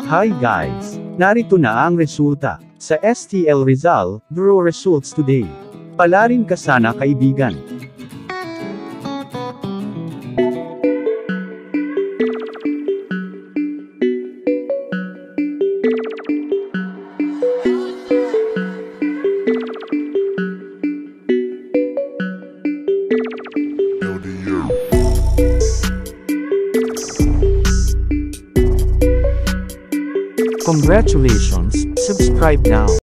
Hi guys! Narito na ang resulta. Sa STL Rizal, draw results today. Palarin ka sana kaibigan. Congratulations, subscribe now.